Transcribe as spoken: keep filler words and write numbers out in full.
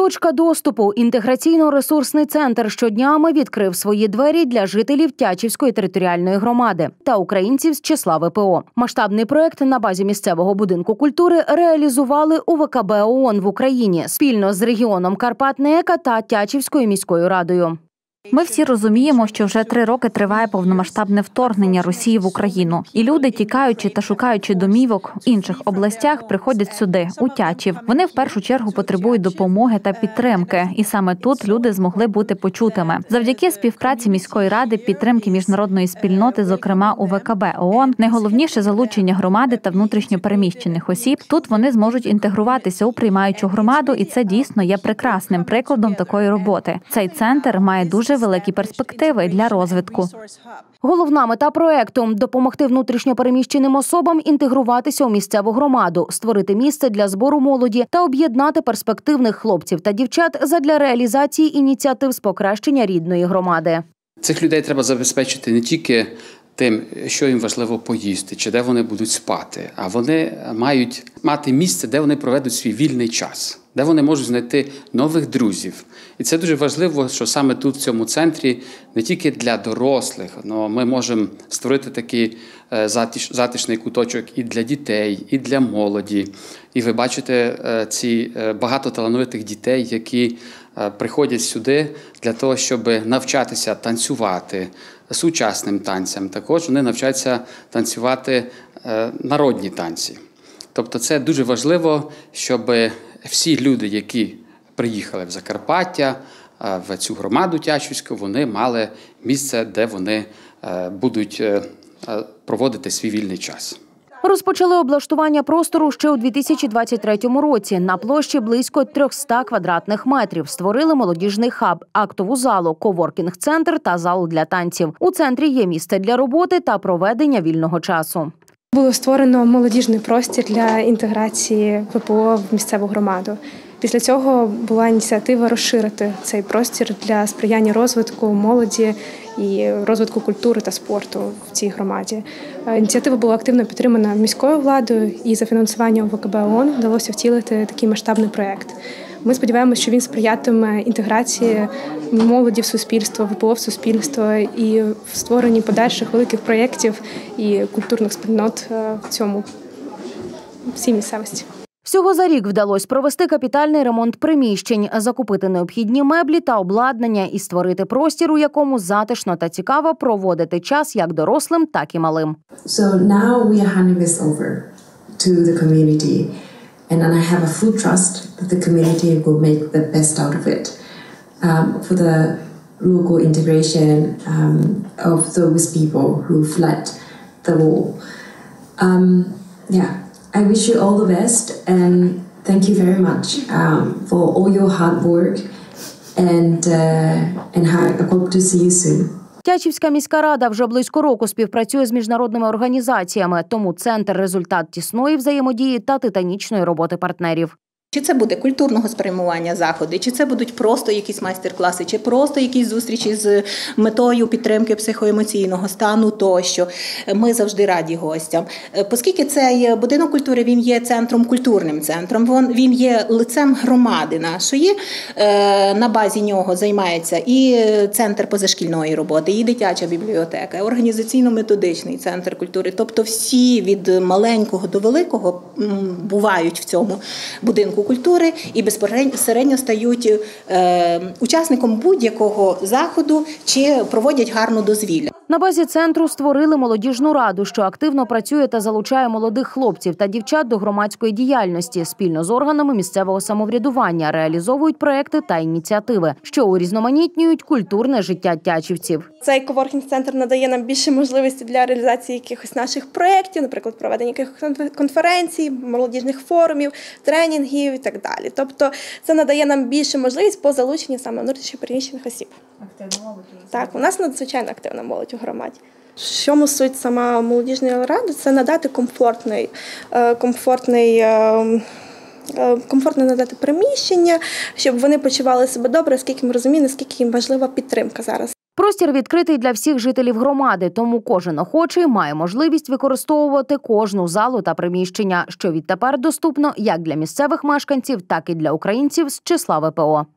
Точка доступу – інтеграційно-ресурсний центр щоднями відкрив свої двері для жителів Тячівської територіальної громади та українців з числа ВПО. Масштабний проект на базі місцевого будинку культури реалізували у ВКБ ООН в Україні спільно з регіоном Карпат-Неека та Тячівською міською радою. Ми всі розуміємо, що вже три роки триває повномасштабне вторгнення Росії в Україну. І люди, тікаючи та шукаючи домівок в інших областях, приходять сюди, у Тячів. Вони в першу чергу потребують допомоги та підтримки. І саме тут люди змогли бути почутими. Завдяки співпраці міської ради, підтримки міжнародної спільноти, зокрема у ВКБ ООН, найголовніше залучення громади та внутрішньо переміщених осіб. Тут вони зможуть інтегруватися у приймаючу громаду, і це дійсно є прекрасним прикладом такої роботи. Цей центр має дуже великі перспективи для розвитку. Головна мета проекту – допомогти внутрішньо переміщеним особам інтегруватися у місцеву громаду, створити місце для збору молоді та об'єднати перспективних хлопців та дівчат задля реалізації ініціатив з покращення рідної громади. Цих людей треба забезпечити не тільки тим, що їм важливо поїсти, чи де вони будуть спати, а вони мають мати місце, де вони проведуть свій вільний час, де вони можуть знайти нових друзів. І це дуже важливо, що саме тут, в цьому центрі, не тільки для дорослих, але ми можемо створити такий затиш, затишний куточок і для дітей, і для молоді. І ви бачите ці багато талановитих дітей, які приходять сюди для того, щоб навчатися танцювати сучасним танцям. Також вони навчаються танцювати народні танці. Тобто це дуже важливо, щоб всі люди, які приїхали в Закарпаття, в цю громаду Тячівську, вони мали місце, де вони будуть проводити свій вільний час. Розпочали облаштування простору ще у дві тисячі двадцять третьому році. На площі близько трьохсот квадратних метрів створили молодіжний хаб, актову залу, коворкінг-центр та зал для танців. У центрі є місце для роботи та проведення вільного часу. Було створено молодіжний простір для інтеграції ВПО в місцеву громаду. Після цього була ініціатива розширити цей простір для сприяння розвитку молоді і розвитку культури та спорту в цій громаді. Ініціатива була активно підтримана міською владою, і за фінансуванням ВКБ ООН вдалося втілити такий масштабний проєкт. Ми сподіваємося, що він сприятиме інтеграції молоді в суспільство, ВПО в суспільство і в створенні подальших великих проєктів і культурних спільнот в цьому всій місцевості. Всього за рік вдалося провести капітальний ремонт приміщень, закупити необхідні меблі та обладнання і створити простір, у якому затишно та цікаво проводити час як дорослим, так і малим. So now we are handing this over to the community, and I have a full trust that the community will make the best out of it um, for the local integration um, of those people who fled the war. Um, yeah. I wish you all the best and thank you very much um, for all your hard work and, uh, and I hope to see you soon. Тячівська міська рада вже близько року співпрацює з міжнародними організаціями, тому центр – результат тісної взаємодії та титанічної роботи партнерів. Чи це буде культурного спрямування заходи, чи це будуть просто якісь майстер-класи, чи просто якісь зустрічі з метою підтримки психоемоційного стану тощо. Ми завжди раді гостям. Оскільки цей будинок культури, він є центром, культурним центром, він є лицем громади нашої, на базі нього займається і центр позашкільної роботи, і дитяча бібліотека, організаційно-методичний центр культури. Тобто всі від маленького до великого бувають в цьому будинку культури і безпосередньо стають е, учасником будь-якого заходу чи проводять гарну дозвілля. На базі центру створили молодіжну раду, що активно працює та залучає молодих хлопців та дівчат до громадської діяльності. Спільно з органами місцевого самоврядування реалізовують проекти та ініціативи, що урізноманітнюють культурне життя тячівців. Цей коворкінг-центр надає нам більше можливостей для реалізації якихось наших проєктів, наприклад, проведення якихось конференцій, молодіжних форумів, тренінгів і так далі. Тобто це надає нам більше можливість по залученню саме внутрішньо переміщених осіб. Активна молодь? Так, у нас надзвичайно активна молодь у громаді. В чому суть сама молодіжної ради? Це надати комфортний, комфортний, комфортне надати приміщення, щоб вони почували себе добре, оскільки ми розуміємо, наскільки їм важлива підтримка зараз. Простір відкритий для всіх жителів громади, тому кожен охочий має можливість використовувати кожну залу та приміщення, що відтепер доступно як для місцевих мешканців, так і для українців з числа ВПО.